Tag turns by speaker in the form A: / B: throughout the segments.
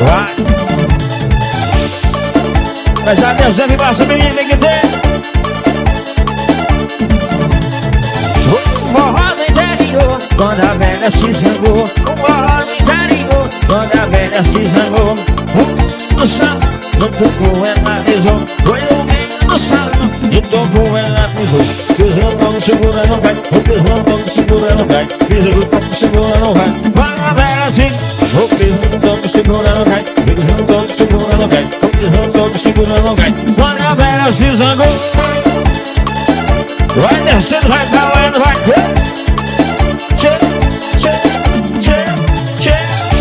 A: Vai. Mas a Deus sempre passa o menino tem que ter. Forró no interior, quando a velha se zangou. Forró no interior, quando a velha se zangou. No salão, no toco ela pisou. Foi no meio do salão, de toco ela pisou. Pisou, não segura, não vai. Pisou, não segura, não vai. Pisou, não segura, não vai. Quando a velha se... Pisou, não segura, não vai. Pisou, não segura, não vai. Pisou, não segura, não vai. Quando a velha se zangou. Vai descendo, vai calando, vai. Tchê, tchê, tchê, tchê.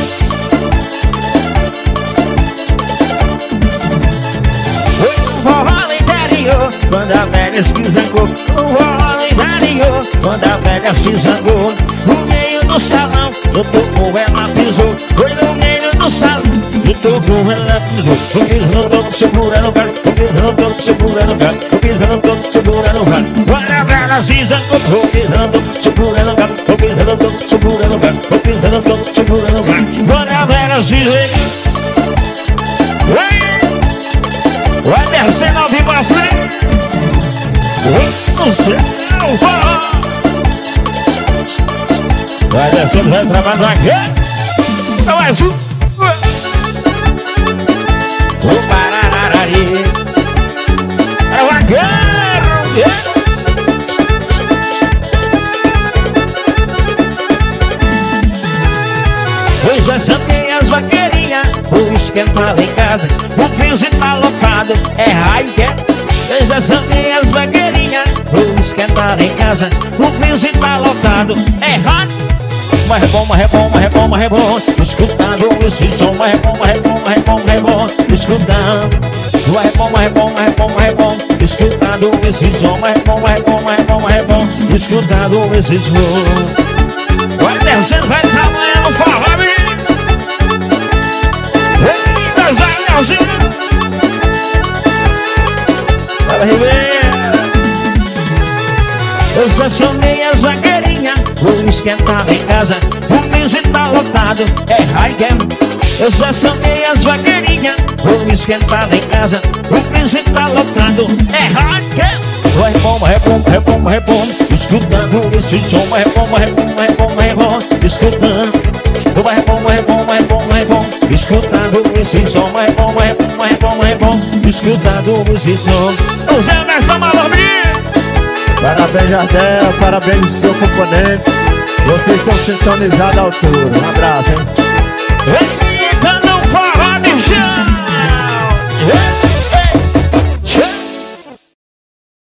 A: Foi um forró no interior, quando a velha se zangou. Um forró no interior, quando a velha se zangou. No meio do salão, no toco ela pisou. Foi no meio do salão, no toco ela pisou. O pisão todo segura no galho, o pisão todo segura no galho, o pisão todo segura no galho. Quando a velha se zangou, o pisão todo segura no galho, o pisão todo segura no galho, o pisão todo segura no galho. Quando a velha se zangou, vai descendo ao vivo assim. No céu, forró. Vai descendo, vai travando aqui. Então mais um. O Pararari. Para o vaqueiro. Pois já chamei as vaqueirinhas. Vou esquentar em casa. O fiozinho tá lotado. É raio que é. Pois já chamei as vaqueirinhas. Vou esquentar em casa. O fiozinho tá lotado. É raio. Mas é bom, mas é bom, mas é bom, mas é bom. Escutando esse som, mas é bom, mas é bom, mas é bom, mas é bom. Escutando, mas é bom, mas é bom, mas é bom, mas é bom. Escutando esse som, mas é bom, mas é bom, mas é bom, mas é bom. Escutando esse som. Vai descendo, vai trabalhando no forró, menino. Eita, Zaiãozinho. Para Ribeira. Eu já chamei as vaqueirinhas. Vou esquentar em casa. O fiozinho tá lotado. É raio. Eu já chamei as vaqueirinhas. Vou esquentar em casa. O fiozinho tá lotado. É raio. Vai bom, vai bom, vai bom, vai bom. Escutando esse som. Vai bom, vai bom, vai bom, vai bom. Escutando. Vai bom, vai bom, vai bom, vai bom. Escutando esse som. Vai bom, vai bom, vai bom, vai bom. Escutando esse som. O Zé Mestre Malomir.
B: Parabéns, Jardel, parabéns seu componente. Vocês estão sintonizados à altura. Um abraço, hein?